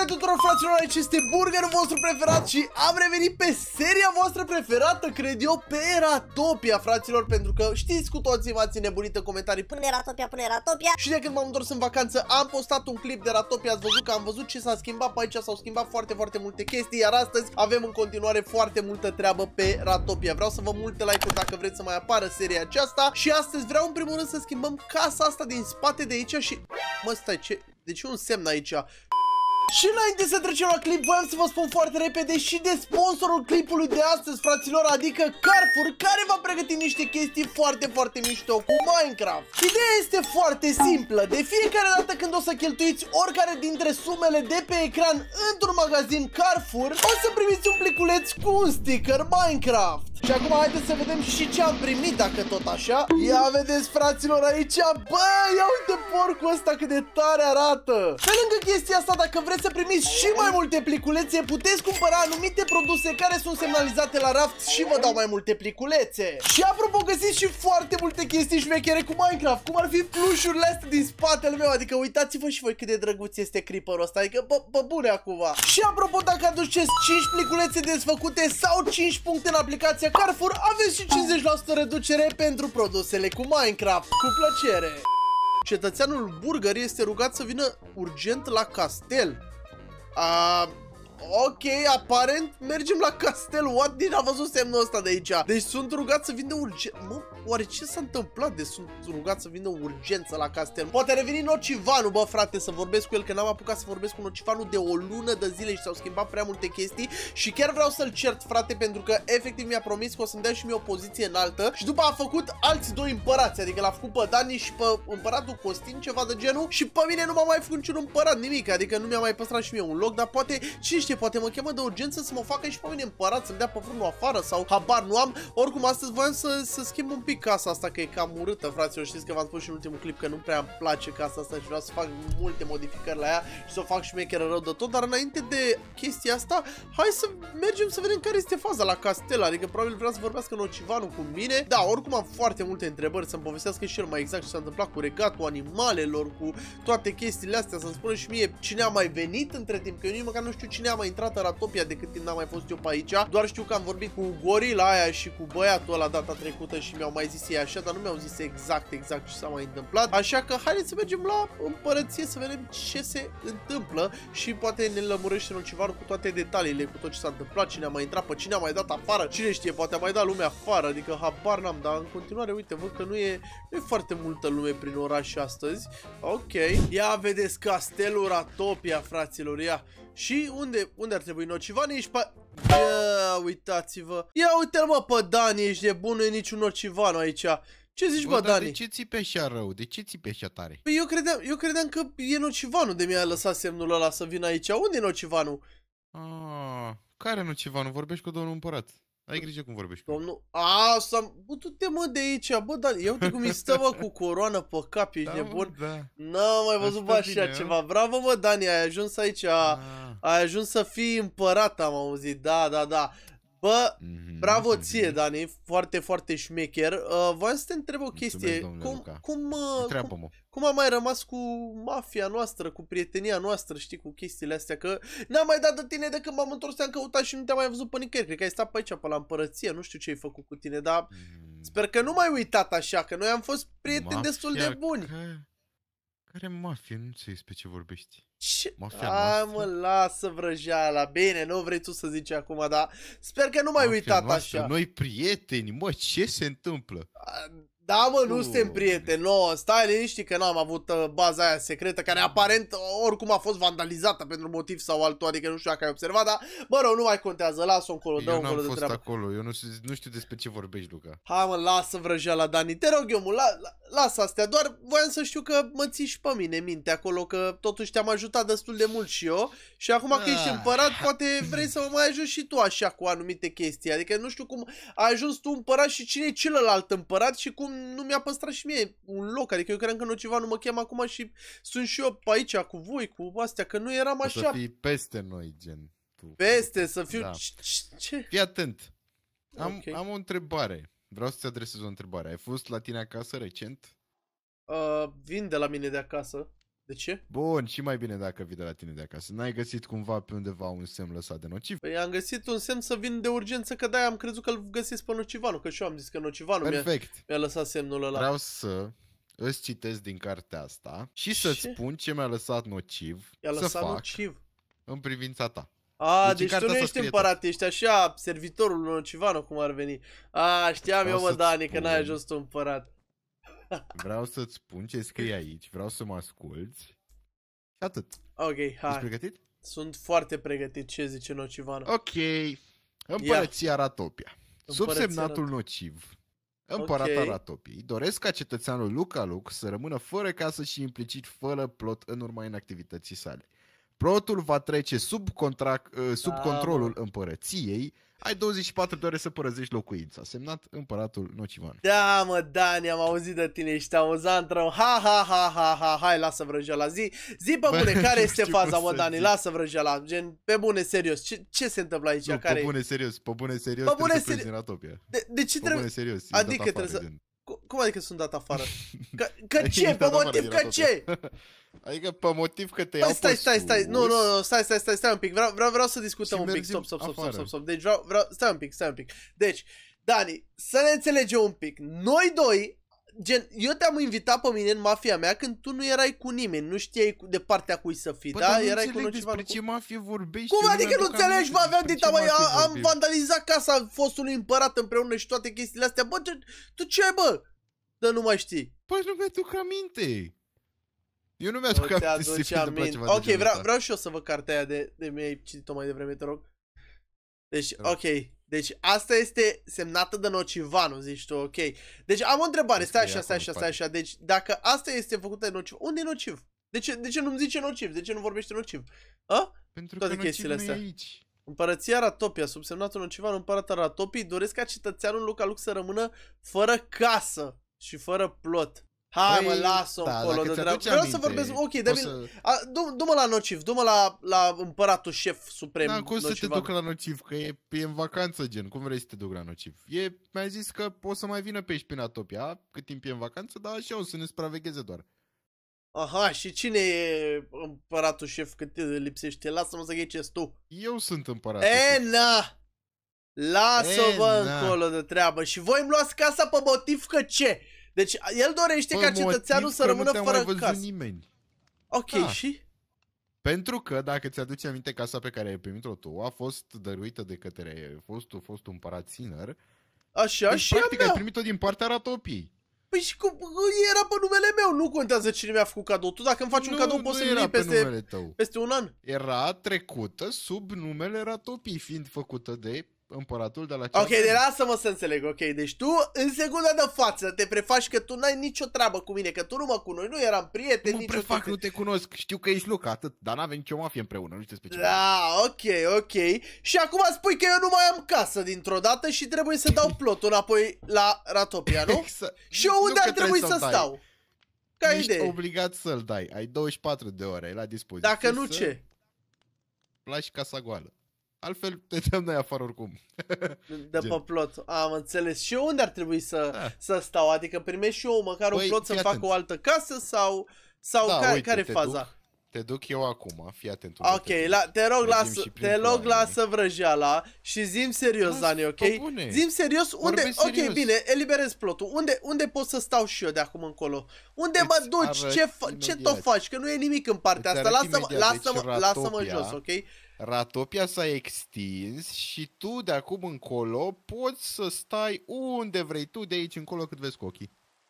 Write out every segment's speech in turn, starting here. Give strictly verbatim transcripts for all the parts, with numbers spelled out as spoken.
Salutare tuturor fraților, aici este burgerul vostru preferat și am revenit pe seria voastră preferată, cred eu, pe Ratopia, fraților, pentru că știți cu toții, m-ați nebunit în comentarii până Ratopia, până Ratopia. Și de când m-am întors în vacanță am postat un clip de Ratopia, ați văzut că am văzut ce s-a schimbat pe aici, s-au schimbat foarte, foarte multe chestii, iar astăzi avem în continuare foarte multă treabă pe Ratopia. Vreau să vă multe like-uri dacă vreți să mai apară seria aceasta și astăzi vreau în primul rând să schimbăm casa asta din spate de aici și... Mă, stai, ce... De ce un semn aici? Și înainte să trecem la clip, voiam să vă spun foarte repede și de sponsorul clipului de astăzi, fraților, adică Carrefour, care va pregăti niște chestii foarte, foarte mișto cu Minecraft. Ideea este foarte simplă. De fiecare dată când o să cheltuiți oricare dintre sumele de pe ecran într-un magazin Carrefour, o să primiți un pliculeț cu un sticker Minecraft. Și acum haideți să vedem și ce am primit, dacă tot așa. Ia vedeți, fraților, aici, bă, ia uite porcul ăsta cât de tare arată. Pe lângă chestia asta, dacă vreți să primiți și mai multe pliculețe, puteți cumpăra anumite produse care sunt semnalizate la raft și vă dau mai multe pliculețe. Și apropo, găsiți și foarte multe chestii șmechere cu Minecraft, cum ar fi plușurile astea din spatele meu, adică uitați-vă și voi cât de drăguț este creeperul ăsta, adică bă, bă bune acum. Și apropo, dacă aduceți cinci pliculețe desfăcute sau cinci puncte în aplicația Carrefour, aveți și cincizeci la sută reducere pentru produsele cu Minecraft. Cu plăcere! Cetățeanul Burger este rugat să vină urgent la castel. A, ok, aparent mergem la castel. What? Din a văzut semnul ăsta de aici. Deci sunt rugat să vină urgent. Mă, oare ce s-a întâmplat de sunt rugat să vină urgență la castel? Poate reveni Nocivanu, bă frate, să vorbesc cu el, că n-am apucat să vorbesc cu Nocivanu de o lună de zile și s-au schimbat prea multe chestii. Și chiar vreau să-l cert, frate, pentru că efectiv mi-a promis că o să-mi dea și mie o poziție înaltă. Și după a făcut alți doi împărați, adică l-a făcut pe Dani și pe împăratul Costin, ceva de genul. Și pe mine nu m-a mai făcut niciun împărat, nimic, adică nu mi-a mai păstrat și mie un loc. Dar poate, cine știe, poate mă chemă de urgență să mă facă și pe mine împărat, să-mi dea pe vreunul afară sau habar nu am. Oricum, astăzi voiam să, să schimb un pic casa asta, că e cam urâtă, fraților. Știți că v-am spus și în ultimul clip că nu prea îmi place casa asta și vreau să fac multe modificări la ea și să o fac șmecheră rău de tot. Dar înainte de chestia asta, hai să mergem să vedem care este faza la castel. Adică probabil vrea să vorbească Nocivanu cu mine. Da, oricum am foarte multe întrebări, să-mi povestească și el mai exact ce s-a întâmplat cu regatul animalelor, cu toate chestiile astea, să-mi spună și mie cine a mai venit între timp, că eu nici măcar nu știu cine a mai intrat în Ratopia de cât timp n-am mai fost eu pe aici. Doar știu că am vorbit cu gorila aia și cu băiatul ăla data trecută și mi-au mai zis ei așa, dar nu mi-au zis exact, exact ce s-a mai întâmplat. Așa că haideți să mergem la împărăție să vedem ce se întâmplă și poate ne lămurește Nocivanu cu toate detaliile, cu tot ce s-a întâmplat, cine a mai intrat, pe cine a mai dat afară, cine știe, poate a mai dat lumea afară, adică habar n-am, dar în continuare, uite, văd că nu e, nu e foarte multă lume prin oraș astăzi. Ok, ia vedeți castelul Ratopia, fraților, ia. Și unde, unde ar trebui Nocivanu? Ești pe... Ia, uitați-vă. Ia uite-l, mă, pe Dani, ești de bun, nu e niciun Nocivanu aici. Ce zici, bă, Dani? De ce țipe așa rău? De ce țipe așa tare? Păi eu credeam, eu credeam că e Nocivanu de mi-a lăsat semnul ăla să vină aici. Unde e Nocivanu? Ah, care Nocivanu? Vorbești cu domnul împărat. Ai grijă cum vorbești. Domnul... A, să... Bă, tu-te, mă, de aici, bă, Dani. Ia uite cum îi stă, mă, cu coroană pe cap, ești da, nebun. Da. N-am mai văzut, bă, așa bine, ceva. Bravo, mă, Dani, ai ajuns aici. Ah. Ai ajuns să fii împărat, am auzit. Da, da, da. Bă, mm-hmm, bravo ție, Dani, foarte, foarte șmecher. Uh, voiam să te întreb o chestie. Cum, cum, uh, cum, cum am mai rămas cu mafia noastră, cu prietenia noastră, știi, cu chestiile astea? Că n-am mai dat de tine de când m-am întors, te-am căutat și nu te-am mai văzut pe nicăieri. Cred că ai stat pe aici, pe la împărăție, nu știu ce ai făcut cu tine, dar mm. sper că nu m-ai uitat așa, că noi am fost prieteni mafia destul de buni. Că... Care mafie? Nu știu despre ce vorbești. Ce? Hai, mă, lasă vrăjeala. Bine, nu vrei tu să zici acum, dar sper că nu m-ai uitat noastră, așa. Noi prieteni, mă, ce se întâmplă? Da, mă, nu suntem prieteni, no, stai liniștit că n-am avut uh, baza aia secretă, care aparent oricum a fost vandalizată pentru motiv sau altul, adică nu știu dacă ai observat, dar, mă rog, nu mai contează, lasă-o încolo, dă-o încolo de treabă. Eu n-am fost acolo, eu nu, nu știu despre ce vorbești, Luca. Hai, mă, lasă vrăjeala, Dani, te rog eu, mă, la, la, lasă astea, doar voiam să știu că mă ții și pe mine minte acolo, că totuși te-am ajutat destul de mult și eu, și acum că ești împărat, poate vrei să mă mai ajut și tu așa cu anumite chestii, adică nu știu cum ai ajuns tu împărat și cine e celălalt împărat și cum nu mi-a păstrat și mie un loc, adică eu credeam că Nocivanu mă chem acum și sunt și eu pe aici cu voi, cu astea, că nu eram așa. O să fii peste noi, gen. Tu. Peste, să fiu... Da. Ce? Fii atent. Am, okay. am o întrebare. Vreau să-ți adresez o întrebare. Ai fost la tine acasă recent? Uh, vin de la mine de acasă. De ce? Bun, și mai bine dacă vii de la tine de acasă. N-ai găsit cumva pe undeva un semn lăsat de nociv? Păi am găsit un semn să vin de urgență, că de-aia am crezut că-l găsesc pe Nocivanu, că și eu am zis că Nocivanu mi-a mi lăsat semnul ăla. Vreau să îți citesc din cartea asta și să-ți spun ce mi-a lăsat Nociv I-a să lăsat fac Nociv în privința ta. A, deci, deci tu nu ești împărat, tot. Ești așa, servitorul lui Nocivanu, cum ar veni. A, știam vreau eu, mă, Dani, spun... că n-ai ajuns tu împărat. Vreau să-ți spun ce scrie aici, vreau să mă asculți. Și atât. Ok, hai. Ești pregătit? Sunt foarte pregătit, ce zice Nocivanu. Ok. Împărăția Ratopia. Subsemnatul Nociv. Împărata okay. Ratopiei. Doresc ca cetățeanul Luca Luc să rămână fără casă și implicit fără plot în urma inactivității sale. Plotul va trece sub, contract, sub da, controlul mă. împărăției. Ai douăzeci și patru de ore să părăzești locuința. Semnat Împăratul Nocivan. Da, mă, Dani, am auzit de tine, ești amuzant rău. Ha, ha, ha, ha, ha, hai, lasă vrăjeala. Zi, zi pe bune, care este faza, mă, Dani? Zic. Lasă vrăjeala. Gen, pe bune, serios. Ce, ce se întâmplă aici? Nu, care pe bune, serios. Pe bune, serios. Pe bune, serios. Ratopia. De, de ce pe trebuie? Bune, serios. Adică trebuie să... Gen. Cum adică sunt dat afară? Că, că ce? Pe motiv că ce? Adică pe motiv că te iau stai, stai, stai, nu, nu, nu, stai, stai, stai, stai un pic, vreau, vreau, vreau să discutăm un pic, stop, stop, stop, stop, stop, stop, deci vreau, vreau, stai un pic, stai un pic, deci, Dani, să ne înțelegem un pic, noi doi, gen, eu te-am invitat pe mine în mafia mea când tu nu erai cu nimeni, nu știai de partea cui să fii, da? Erai cu Nocivan. Despre ce mafie vorbești? Cum adică nu înțelegi, mă, aveam dita, mă, am vandalizat casa fostului împărat împreună și toate chestiile astea, bă, tu ce ai, bă? Dar nu mai știi. Păi nu mi-aduc aminte. Eu nu mi-aduc aminte să se întâmplă ceva. Ok, vreau, vreau și eu să văd cartea aia de, de mi-ai citit-o mai devreme, te rog. Deci, da. ok. Deci asta este semnată de Nocivanu, zici tu, ok. Deci am o întrebare, stai așa, stai așa, stai așa. Deci dacă asta este făcută de Nociv, unde e Nociv? De ce, de ce nu-mi zice Nociv? De ce nu vorbește Nociv? A? Pentru toate că Nociv nu e aici. Împărăția Ratopia, subsemnatul Nocivanu, împărata Ratopii, doresc ca cetățeanul Luca Luc să rămână fără casă și fără plot. Hai, păi, mă, lasă-o da, încolo de dreapta. Vreau să vorbesc, ok, dar să... du-mă la Nociv, du-mă la, la împăratul șef suprem. Da, cum să te duc la Nociv, că e, e în vacanță, gen, cum vrei să te duc la Nociv? E, mi-a zis că o să mai vină pe aici prin Ratopia, cât timp e în vacanță, dar așa o să ne supravegheze doar. Aha, și cine e împăratul șef cât lipsește? Lasă-mă să ghecesc tu. Eu sunt împăratul E, șef. na! Lasă-vă încolo de treabă și voi îmi luați casa pe motiv că ce? Deci el dorește pe ca cetățeanul să rămână fără casă. Nimeni. Ok, da. Și? Pentru că, dacă ți-aduci aminte, casa pe care ai primit-o tu a fost dăruită de către fostul, fostul împărat Sinner. Așa, deci, și practic ai primit-o din partea Ratopiei. Păi și cum? Era pe numele meu, nu contează cine mi-a făcut cadou. Tu dacă îmi faci nu, un cadou poți să-mi iei peste, peste un an. Era trecută sub numele Ratopiei, fiind făcută de împăratul de la Ok, de lasă-mă să înțeleg, ok, deci tu în secunda de față te prefaci că tu n-ai nicio treabă cu mine, că tu nu mă cunoști, nu eram prieteni, nicio... Mă prefac, nu te cunosc, știu că ești Luca, atât, dar n-avem nicio mafie împreună, nu știu despre ce. Da, ok, ok, și acum spui că eu nu mai am casă dintr-o dată și trebuie să dau plotul înapoi la Ratopia, nu? Exact. Și eu unde ar trebui să, să stau? Ca Ești idee. obligat să-l dai, ai douăzeci și patru de ore la dispoziție. Dacă nu ce? Lași casa goală. Altfel te dăm noi afară oricum. De pe plot. Am înțeles. Și eu unde ar trebui să, da. să stau? Adică primești și eu măcar păi, un plot să-mi fac o altă casă sau, sau da, care, care e faza? Duc, te duc eu acum, fii atent. Ok, te, la, te rog, lasă, te rog lasă vrăjeala și zi-mi serios, Dani, ok? Zi-mi serios, unde, ok, serios. Bine, eliberez plotul. Unde, unde pot să stau și eu de acum încolo? Unde îți mă duci? Ce, ce tot faci? Că nu e nimic în partea asta. Lasă-mă lasă deci, lasă jos, ok? Ratopia s-a extins și tu de acum încolo poți să stai unde vrei tu de aici încolo cât vezi cu ochii.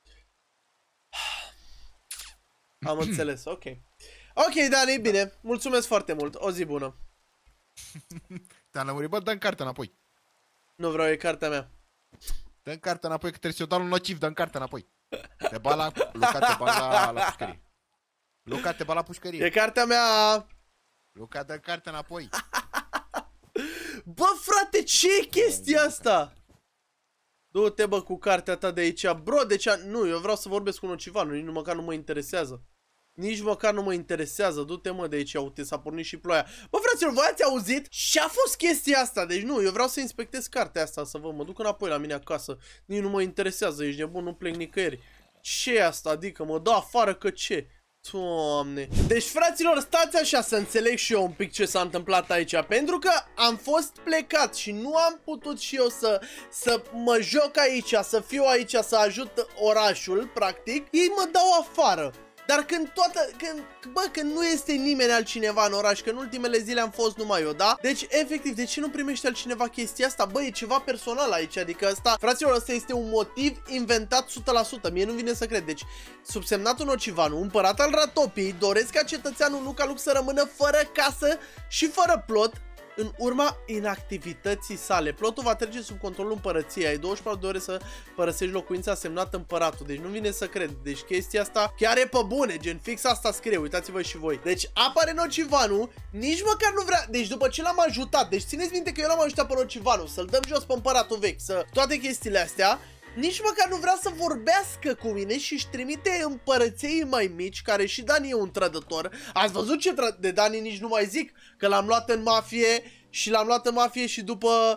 Am înțeles, ok. Ok, Dani, bine. Mulțumesc foarte mult. O zi bună. Te-am lămurit, bă, dă-mi cartea înapoi. Nu vreau, e cartea mea. Dă-mi cartea înapoi că trebuie să-i dau un Nociv, dă-mi cartea înapoi. Te ba la... Luca, te ba la, la pușcărie. Luca, te ba la pușcărie. E cartea mea. Luca, dă cartea înapoi. Bă, frate, ce e chestia asta? Du-te, bă, cu cartea ta de aici. Bro, de ce? Nu, eu vreau să vorbesc cu Nocivanu. Nici măcar nu mă interesează. Nici măcar nu mă interesează. Du-te, mă, de aici. Uite, s-a pornit și ploaia. Bă, fraților, voi ați auzit? Și-a fost chestia asta. Deci nu, eu vreau să inspectez cartea asta. Să vă mă duc înapoi la mine acasă. Nici nu mă interesează. Ești nebun, nu plec nicăieri. Ce e asta? Adică mă dau afară că ce? Doamne. Deci, fraților, stați așa să înțeleg și eu un pic ce s-a întâmplat aici. Pentru că am fost plecat și nu am putut și eu să, să mă joc aici, să fiu aici, să ajut orașul, practic. Ei mă dau afară. Dar când toată, când, bă, când nu este nimeni altcineva în oraș, că în ultimele zile am fost numai eu, da? Deci, efectiv, de ce nu primește altcineva chestia asta? Bă, e ceva personal aici, adică asta, fraților, ăsta este un motiv inventat o sută la sută, mie nu vine să cred. Deci, subsemnatul Nocivanu, împărat al Ratopiei, doresc ca cetățeanul Luca Lux să rămână fără casă și fără plot în urma inactivității sale. Plotul va trece sub controlul împărăției. Ai douăzeci și patru de ore să părăsești locuința semnată împăratul. Deci nu vine să cred. Deci chestia asta chiar e pe bune. Gen fix asta scrie. Uitați-vă și voi. Deci apare Nocivanu. Nici măcar nu vrea. Deci după ce l-am ajutat. Deci țineți minte că eu l-am ajutat pe Nocivanu să-l dăm jos pe împăratul vechi. Să toate chestiile astea. Nici măcar nu vrea să vorbească cu mine și își trimite împărăției mai mici, care și Dani e un trădător. Ați văzut ce tră... de Dani nici nu mai zic, că l-am luat în mafie și l-am luat în mafie și după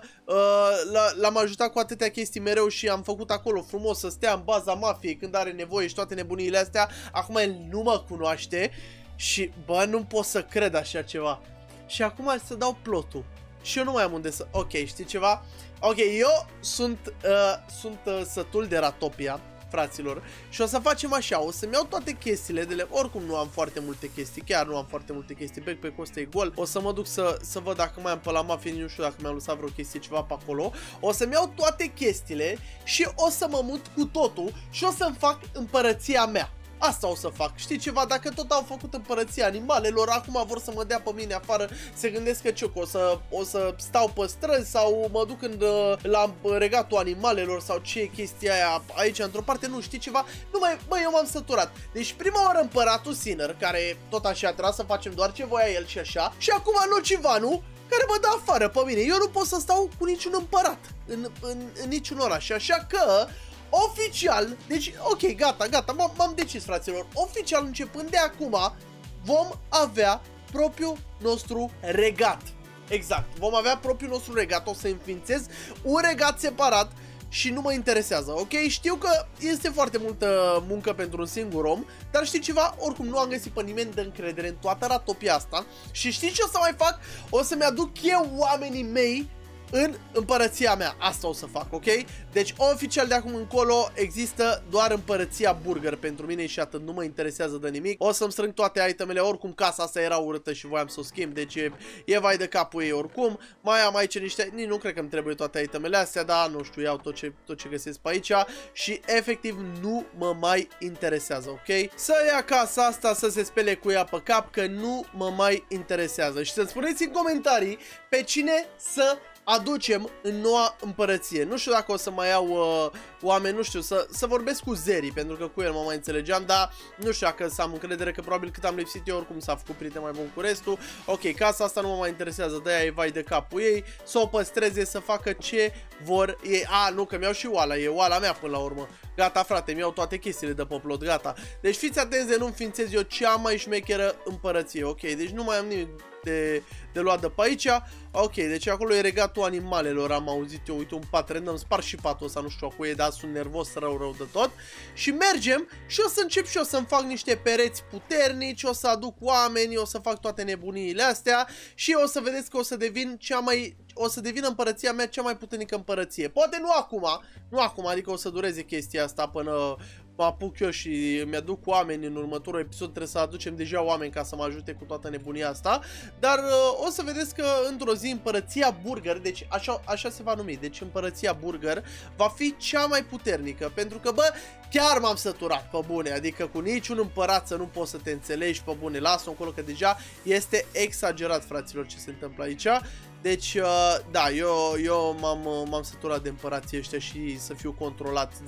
uh, l-am ajutat cu atâtea chestii mereu și am făcut acolo frumos să stea în baza mafiei când are nevoie și toate nebuniile astea. Acum el nu mă cunoaște și bă, nu pot să cred așa ceva. Și acum să dau plotul. Și eu nu mai am unde să... Ok, știi ceva? Ok, eu sunt, uh, sunt uh, sătul de Ratopia, fraților. Și o să facem așa, o să-mi iau toate chestiile de le... Oricum nu am foarte multe chestii, chiar nu am foarte multe chestii. Backpack-ul ăsta e gol. O să mă duc să, să văd dacă mai am pe la mafie, nu știu dacă mi-am lăsat vreo chestie ceva pe acolo. O să-mi iau toate chestiile și o să mă mut cu totul și o să-mi fac împărăția mea. Asta o să fac. Știi ceva? Dacă tot au făcut împărăția animalelor, acum vor să mă dea pe mine afară, se gândesc că ce, o să, o să stau pe străzi sau mă duc în, la regatul animalelor sau ce e chestia aia aici într-o parte, nu, știi ceva? Nu mai, bă, eu m-am săturat. Deci prima oară împăratul Sinner, care tot așa trebuia să facem doar ce voia el și așa, și acum Nocivanu, care mă dă afară pe mine. Eu nu pot să stau cu niciun împărat în, în, în niciun oraș, așa că oficial, deci, ok, gata, gata, m-am decis, fraților. Oficial, începând de acum, vom avea propriul nostru regat. Exact, vom avea propriul nostru regat. O să înființez un regat separat și nu mă interesează, ok? Știu că este foarte multă muncă pentru un singur om, dar știi ceva? Oricum nu am găsit pe nimeni de încredere în toată Ratopia asta. Și știi ce o să mai fac? O să-mi aduc eu oamenii mei în împărăția mea. Asta o să fac, ok? Deci oficial de acum încolo există doar împărăția Burger pentru mine și atât, nu mă interesează de nimic. O să-mi strâng toate itemele, oricum casa asta era urâtă și voiam să o schimb, deci e, e vai de capul ei oricum. Mai am aici niște, nici nu cred că îmi trebuie toate itemele astea, dar nu știu, iau tot ce, tot ce găsesc pe aici și efectiv nu mă mai interesează, ok? Să ia casa asta, să se spele cu ea pe cap, că nu mă mai interesează. Și să-mi spuneți în comentarii pe cine să aducem în noua împărăție. Nu știu dacă o să mai iau uh, oameni, nu știu, să, să vorbesc cu Zeri, pentru că cu el mă mai înțelegeam, dar nu știu dacă să am încredere, că probabil cât am lipsit eu, oricum s-a făcut prieten mai bun cu restul. Ok, casa asta nu mă mai interesează, de-aia e vai de capul ei, să o păstreze, să facă ce vor ei. A, nu, că mi-au și oala, e oala mea până la urmă. Gata, frate, mi-au toate chestiile de pe plot, gata. Deci fiți atenți de nu înființez eu cea mai șmecheră împărăție, ok? Deci nu mai am nimic de, de luat de pe aici. Ok, deci acolo e regatul animalelor, am auzit eu, uite un pat random, spar și patul ăsta, nu știu cu ei, dar sunt nervos rău rău de tot. Și mergem și o să încep și eu să-mi fac niște pereți puternici, o să aduc oameni, o să fac toate nebuniile astea și o să vedeți că o să devin cea mai... o să devină împărăția mea cea mai puternică împărăție. Poate nu acum, nu acum, adică o să dureze chestia asta până mă apuc eu și mi-aduc oameni în următorul episod, trebuie să aducem deja oameni ca să mă ajute cu toată nebunia asta. Dar uh, o să vedeți că într-o zi împărăția Burger, deci așa, așa se va numi, deci împărăția Burger va fi cea mai puternică, pentru că, bă, chiar m-am săturat pe bune, adică cu niciun împărat să nu poți să te înțelegi pe bune, lasă-o încolo că deja este exagerat, fraților, ce se întâmplă aici. Deci, uh, da, eu, eu m-am săturat de împărații ăștia și să fiu controlat de...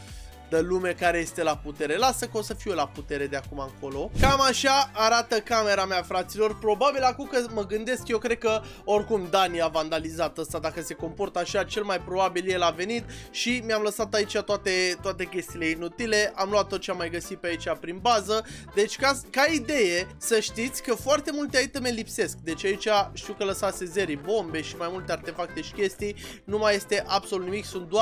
de lume care este la putere. Lasă că o să fiu la putere de acum încolo. Cam așa arată camera mea, fraților. Probabil acum că mă gândesc, eu cred că oricum Dani a vandalizat ăsta. Dacă se comportă așa, cel mai probabil el a venit și mi-am lăsat aici toate, toate chestiile inutile. Am luat tot ce am mai găsit pe aici prin bază. Deci ca, ca idee să știți că foarte multe iteme lipsesc. Deci aici știu că lăsase Zeri bombe și mai multe artefacte și chestii. Nu mai este absolut nimic, sunt doar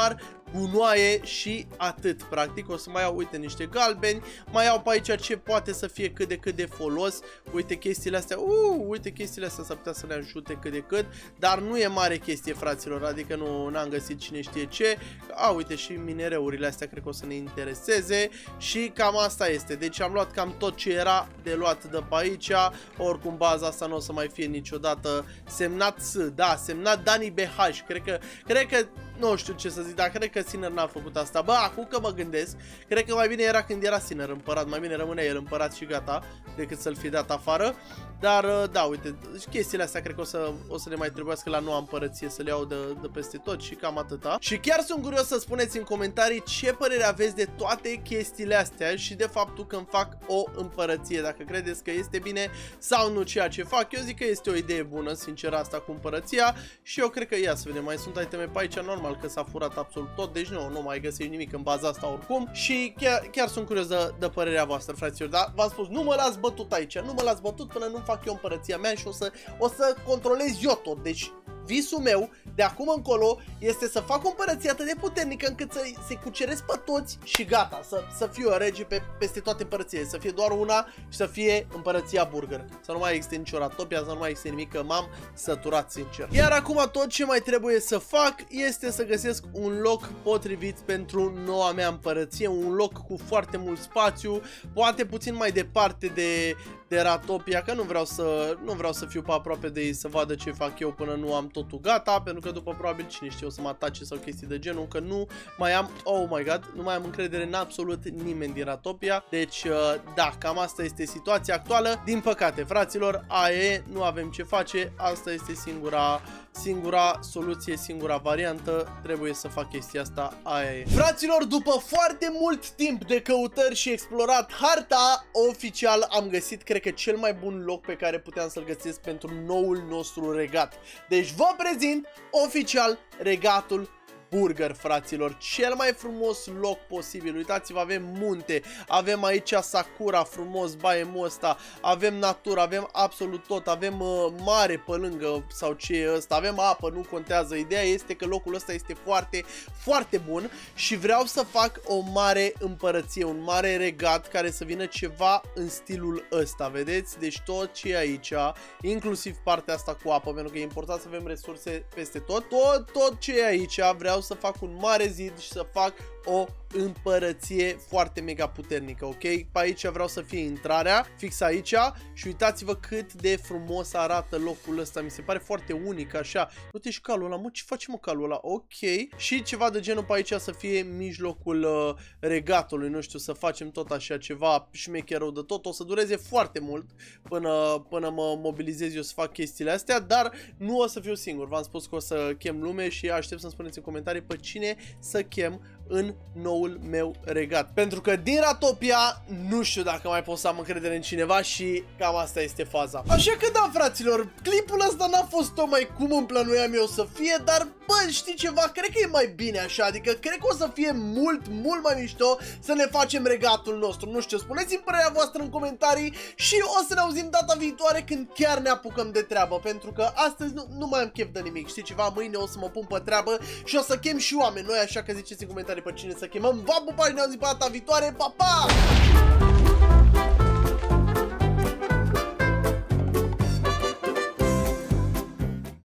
gunoaie și atât, practic. O să mai iau, uite, niște galbeni, mai iau pe aici ce poate să fie cât de cât de folos. Uite chestiile astea, uh, uite chestiile astea s-ar putea să ne ajute cât de cât, dar nu e mare chestie, fraților, adică nu n-am găsit cine știe ce. A, uite, și minereurile astea cred că o să ne intereseze și cam asta este. Deci am luat cam tot ce era de luat de pe aici. Oricum baza asta nu o să mai fie niciodată semnat S, da, semnat Dani B H. Cred că, cred că nu știu ce să zic, dar cred că Sinner n-a făcut asta. Bă, acum că mă gândesc, cred că mai bine era când era Sinner împărat, mai bine rămânea el împărat și gata, decât să-l fi dat afară. Dar, da, uite, chestiile astea cred că o să, o să ne mai trebuiască la noua împărăție să le iau de, de peste tot și cam atâta. Și chiar sunt curios să spuneți în comentarii ce părere aveți de toate chestiile astea și de faptul că îmi fac o împărăție, dacă credeți că este bine sau nu ceea ce fac. Eu zic că este o idee bună, sincer, asta cu împărăția și eu cred că, ia să vedem, mai sunt iteme pe aici, normal că s-a furat absolut tot, deci nu, nu mai găsești nimic în baza asta oricum și chiar, chiar sunt curios de, de părerea voastră, fraților, dar v-am spus, nu mă las bătut aici, nu mă las bătut până nu fac eu împărăția mea și o să, o să controlez eu tot, deci visul meu de acum încolo este să fac o împărăție atât de puternică încât să se cuceresc pe toți și gata, să, să fiu rege pe, peste toate împărățiile, să fie doar una și să fie împărăția Burger. Să nu mai existe nicio Ratopia, să nu mai existe nimic, că m-am săturat, sincer. Iar acum tot ce mai trebuie să fac este să găsesc un loc potrivit pentru noua mea împărăție, un loc cu foarte mult spațiu, poate puțin mai departe de, de Ratopia, că nu vreau să, nu vreau să fiu pe aproape de ei să vadă ce fac eu până nu am totul gata, pentru că după probabil cine știe o să mă atace sau chestii de genul, că nu mai am, oh my god, nu mai am încredere în absolut nimeni din Ratopia. Deci, da, cam asta este situația actuală. Din păcate, fraților, aia e, nu avem ce face, asta este singura, singura soluție, singura variantă, trebuie să fac chestia asta, aia e. Fraților, după foarte mult timp de căutări și explorat harta, oficial am găsit, cred că cel mai bun loc pe care puteam să-l găsesc pentru noul nostru regat. Deci vă prezint oficial regatul Burger, fraților, cel mai frumos loc posibil. Uitați-vă, avem munte, avem aici Sakura frumos, baemul ăsta, avem natură, avem absolut tot, avem uh, mare pe lângă sau ce e ăsta, avem apă, nu contează. Ideea este că locul ăsta este foarte, foarte bun și vreau să fac o mare împărăție, un mare regat care să vină ceva în stilul ăsta, vedeți? Deci tot ce e aici, inclusiv partea asta cu apă, pentru că e important să avem resurse peste tot, tot, tot ce e aici, vreau să fac un mare zid și să fac o împărăție foarte mega puternică, ok? Pe aici vreau să fie intrarea, fix aici, și uitați-vă cât de frumos arată locul ăsta, mi se pare foarte unic, așa. Uite și calul ăla, mă, ce face, mă, calul ăla? Ok. Și ceva de genul pe aici să fie mijlocul uh, regatului, nu știu, să facem tot așa ceva șmecherul de tot. O să dureze foarte mult până, până mă mobilizez eu să fac chestiile astea, dar nu o să fiu singur. V-am spus că o să chem lume și aștept să-mi spuneți în comentarii pe cine să chem în noul meu regat. Pentru că din Ratopia nu știu dacă mai pot să am încredere în cineva și cam asta este faza. Așa că da, fraților, clipul ăsta n-a fost tocmai cum îmi plănuiam eu să fie, dar bă, știi ceva? Cred că e mai bine așa, adică cred că o să fie mult, mult mai mișto să ne facem regatul nostru. Nu știu, spuneți-mi părerea voastră în comentarii și o să ne auzim data viitoare când chiar ne apucăm de treabă, pentru că astăzi nu, nu mai am chef de nimic. Știi ceva? Mâine o să mă pun pe treabă și o să chem și oameni noi, așa că ziceți în comentarii pe cine să chemăm. V-am pupat și ne auzim pe data viitoare. Pa, pa!